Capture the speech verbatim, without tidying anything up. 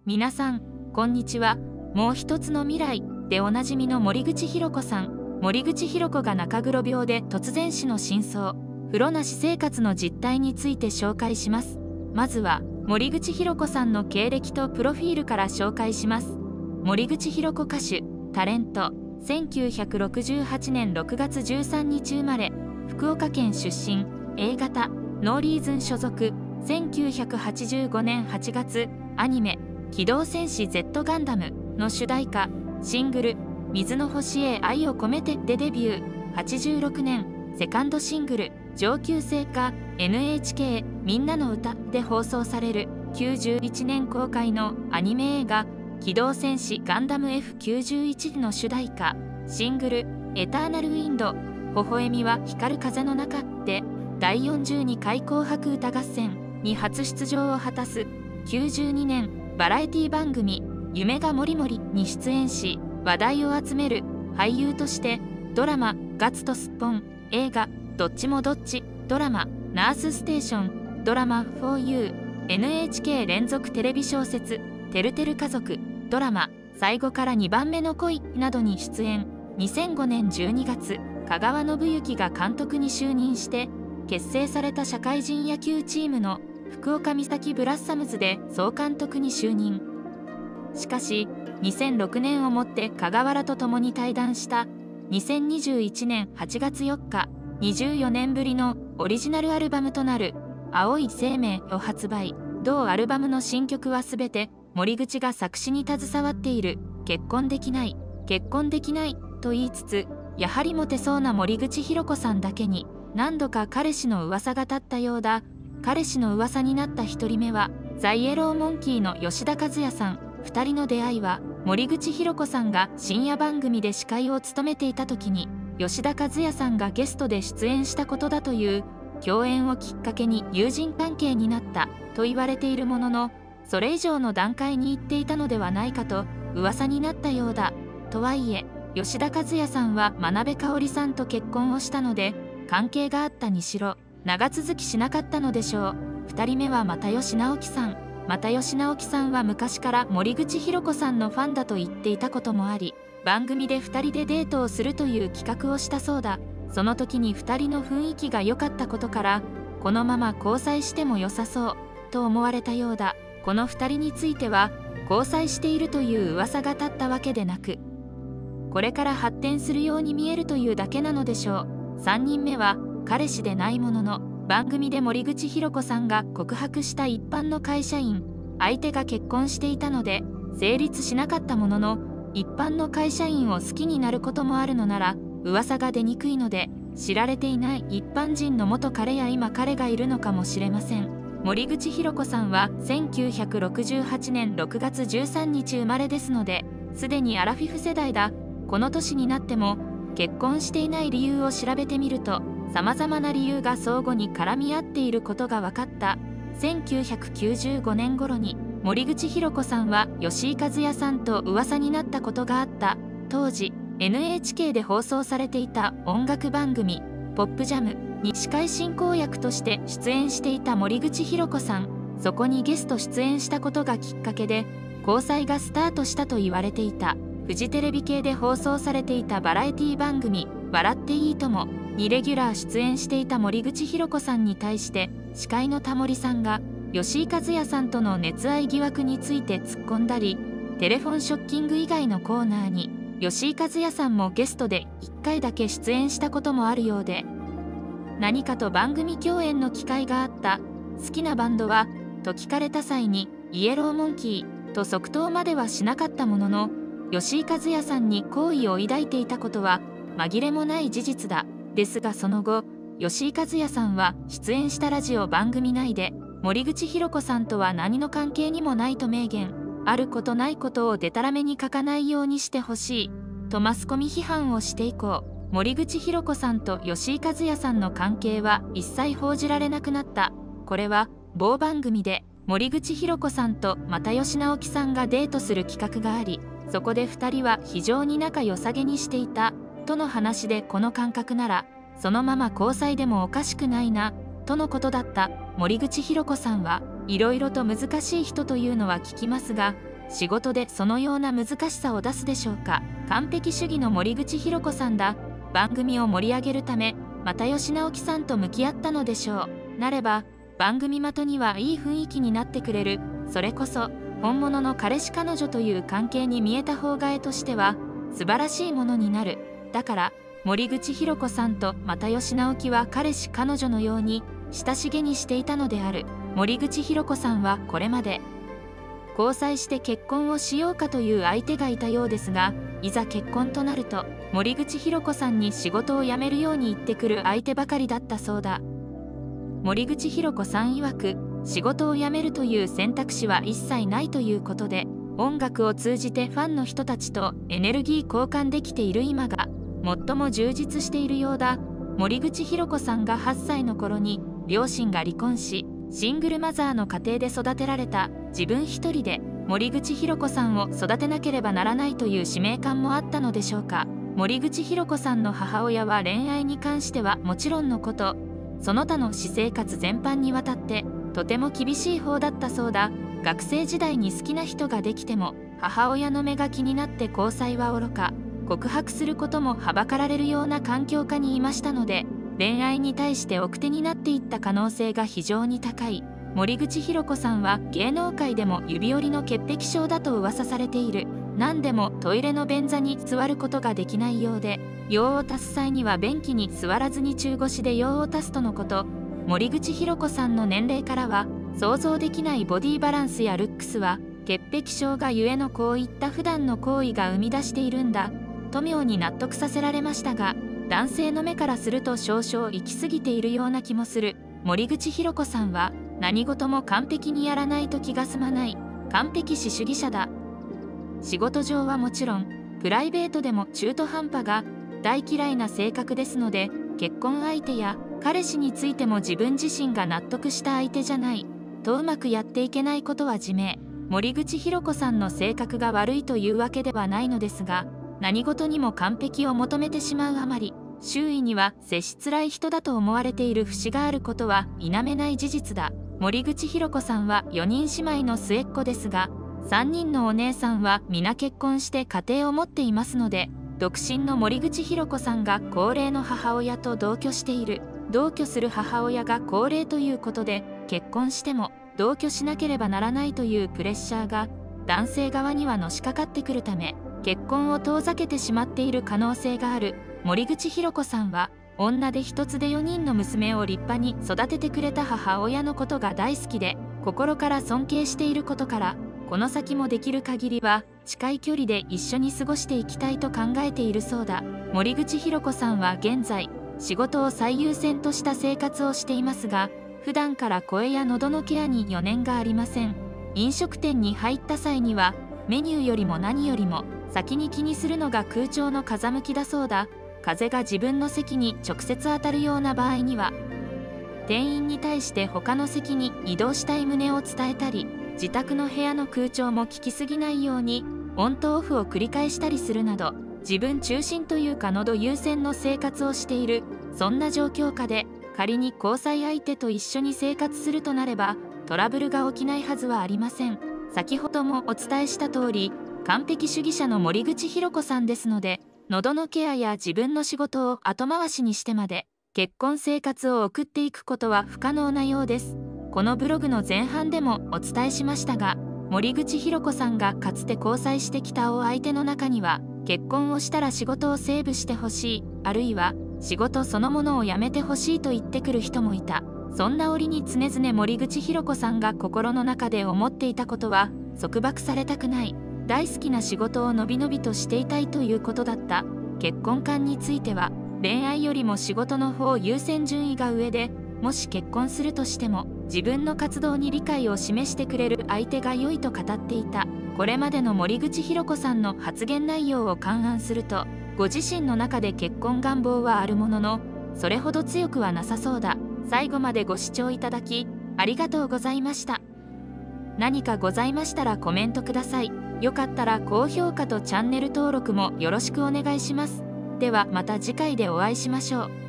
皆さん、こんにちは。もう一つの未来でおなじみの森口博子さん。森口博子が中黒病で突然死の真相、風呂なし生活の実態について紹介します。まずは、森口博子さんの経歴とプロフィールから紹介します。森口博子歌手、タレント、せんきゅうひゃくろくじゅうはちねんろくがつじゅうさんにち生まれ、福岡県出身、A 型、ノーリーズン所属、せんきゅうひゃくはちじゅうごねんはちがつ、アニメ、機動戦士 Z ガンダムの主題歌、シングル、水の星へ愛を込めてでデビュー。はちじゅうろくねん、セカンドシングル、上級生歌 エヌエイチケー みんなの歌で放送されるきゅうじゅういちねん公開のアニメ映画、機動戦士ガンダム エフきゅうじゅういち の主題歌、シングル、エターナルウィンド、微笑みは光る風の中でだいよんじゅうにかい紅白歌合戦に初出場を果たす。きゅうじゅうにねん、バラエティ番組「夢がもりもり」に出演し話題を集める俳優として、ドラマ「ガッツとスッポン」、映画「どっちもどっち」、ドラマ「ナースステーション」、ドラマ「フォーユー」、エヌエイチケー 連続テレビ小説「てるてる家族」、ドラマ「最後からにばんめの恋」などに出演。にせんごねんじゅうにがつ、香川信之が監督に就任して結成された社会人野球チームの福岡岬ブラッサムズで総監督に就任。しかしにせんろくねんをもって香川らと共に退団したにせんにじゅういちねんはちがつよっか、にじゅうよねんぶりのオリジナルアルバムとなる「青い生命」を発売。同アルバムの新曲はすべて森口が作詞に携わっている。結婚できない結婚できないと言いつつ、やはりモテそうな森口博子さんだけに何度か彼氏の噂が立ったようだ。彼氏の噂になったひとりめはザ・イエローモンキーの吉田和也さん。ふたりの出会いは森口博子さんが深夜番組で司会を務めていた時に吉田和也さんがゲストで出演したことだという。共演をきっかけに友人関係になったと言われているものの、それ以上の段階に行っていたのではないかと噂になったようだ。とはいえ吉田和也さんは真鍋かおりさんと結婚をしたので、関係があったにしろ長続きしなかったのでしょう。ふたりめは又吉直樹さん。又吉直樹さんは昔から森口博子さんのファンだと言っていたこともあり、番組でふたりでデートをするという企画をしたそうだ。その時にふたりの雰囲気が良かったことから、このまま交際しても良さそうと思われたようだ。このふたりについては交際しているという噂が立ったわけでなく、これから発展するように見えるというだけなのでしょう。さんにんめは彼氏でないものの、番組で森口博子さんが告白した一般の会社員、相手が結婚していたので成立しなかったものの、一般の会社員を好きになることもあるのなら噂が出にくいので、知られていない一般人の元彼や今彼がいるのかもしれません。森口博子さんはせんきゅうひゃくろくじゅうはちねんろくがつじゅうさんにち生まれですので、すでにアラフィフ世代だ。この年になっても結婚していない理由を調べてみると、さまざまな理由が相互に絡み合っていることが分かった。せんきゅうひゃくきゅうじゅうごねん頃に森口博子さんは吉井和也さんと噂になったことがあった。当時 エヌエイチケー で放送されていた音楽番組「ポップジャム」に司会進行役として出演していた森口博子さん。そこにゲスト出演したことがきっかけで交際がスタートしたと言われていた。フジテレビ系で放送されていたバラエティ番組「笑っていいとも」にレギュラー出演していた森口博子さんに対して、司会のタモリさんが吉井和也さんとの熱愛疑惑について突っ込んだり、テレフォンショッキング以外のコーナーに吉井和也さんもゲストでいっかいだけ出演したこともあるようで、何かと番組共演の機会があった。好きなバンドはと聞かれた際にイエローモンキーと即答まではしなかったものの、吉井和也さんに好意を抱いていたことは紛れもない事実だ。ですがその後、吉井和也さんは出演したラジオ番組内で森口博子さんとは何の関係にもないと明言。あることないことをデタラメに書かないようにしてほしいとマスコミ批判をして以降、森口博子さんと吉井和也さんの関係は一切報じられなくなった。これは某番組で森口博子さんと又吉直樹さんがデートする企画があり、そこでふたりは非常に仲良さげにしていたとの話で、この感覚ならそのまま交際でもおかしくないなとのことだった。森口博子さんはいろいろと難しい人というのは聞きますが、 仕事でそのような難しさを出すでしょうか。完璧主義の森口博子さんだ。番組を盛り上げるため又吉直樹さんと向き合ったのでしょう。なれば番組的にはいい雰囲気になってくれる。それこそ本物の彼氏彼女という関係に見えた方が絵としては素晴らしいものになる。だから森口博子さんと又吉直樹は彼氏彼女のように親しげにしていたのである。森口博子さんはこれまで交際して結婚をしようかという相手がいたようですが、いざ結婚となると森口博子さんに仕事を辞めるように言ってくる相手ばかりだったそうだ。森口博子さん曰く、仕事を辞めるという選択肢は一切ないということで、音楽を通じてファンの人たちとエネルギー交換できている今が最も充実しているようだ。森口博子さんがはっさいの頃に両親が離婚し、シングルマザーの家庭で育てられた自分一人で森口博子さんを育てなければならないという使命感もあったのでしょうか。森口博子さんの母親は恋愛に関してはもちろんのこと、その他の私生活全般にわたってとても厳しい方だったそうだ。学生時代に好きな人ができても母親の目が気になって交際はおろか告白することもはばかられるような環境下にいましたので、恋愛に対して奥手になっていった可能性が非常に高い。森口博子さんは芸能界でも指折りの潔癖症だと噂されている。何でもトイレの便座に座ることができないようで、用を足す際には便器に座らずに中腰で用を足すとのこと。森口博子さんの年齢からは想像できないボディバランスやルックスは潔癖症がゆえのこういった普段の行為が生み出しているんだと妙に納得させられましたが、男性の目からすると少々行き過ぎているような気もする。森口博子さんは何事も完璧にやらないと気が済まない完璧主主義者だ。仕事上はもちろんプライベートでも中途半端が大嫌いな性格ですので、結婚相手や彼氏についても自分自身が納得した相手じゃないとうまくやっていけないことは自明。森口博子さんの性格が悪いというわけではないのですが、何事にも完璧を求めてしまうあまり、周囲には接しづらい人だと思われている節があることは否めない事実だ。森口博子さんはよにん姉妹の末っ子ですが、さんにんのお姉さんは皆結婚して家庭を持っていますので、独身の森口博子さんが高齢の母親と同居している。同居する母親が高齢ということで、結婚しても同居しなければならないというプレッシャーが男性側にはのしかかってくるため、結婚を遠ざけてしまっている可能性がある。森口博子さんは女で一つでよにんの娘を立派に育ててくれた母親のことが大好きで、心から尊敬していることから、この先もできる限りは近い距離で一緒に過ごしていきたいと考えているそうだ。森口博子さんは現在仕事を最優先とした生活をしていますが、普段から声や喉のケアに余念がありません。飲食店に入った際にはメニューよりも何よりも先に気にするのが空調の風向きだそうだ。風が自分の席に直接当たるような場合には、店員に対して他の席に移動したい旨を伝えたり、自宅の部屋の空調も効きすぎないようにオンとオフを繰り返したりするなど、自分中心というか喉優先の生活をしている。そんな状況下で仮に交際相手と一緒に生活するとなれば、トラブルが起きないはずはありません。先ほどもお伝えした通り、完璧主義者の森口博子さんですので、喉のケアや自分の仕事を後回しにしてまで結婚生活を送っていくことは不可能なようです。このブログの前半でもお伝えしましたが、森口博子さんがかつて交際してきたお相手の中には、結婚をしたら仕事をセーブしてほしい、あるいは仕事そのものをやめてほしいと言ってくる人もいた。そんな折に常々森口博子さんが心の中で思っていたことは、束縛されたくない、大好きな仕事をのびのびとしていたいということだった。結婚観については恋愛よりも仕事の方優先順位が上で、もし結婚するとしても自分の活動に理解を示してくれる相手が良いと語っていた。これまでの森口博子さんの発言内容を勘案すると、ご自身の中で結婚願望はあるものの、それほど強くはなさそうだ。最後までご視聴いただきありがとうございました。何かございましたらコメントください。よかったら高評価とチャンネル登録もよろしくお願いします。ではまた次回でお会いしましょう。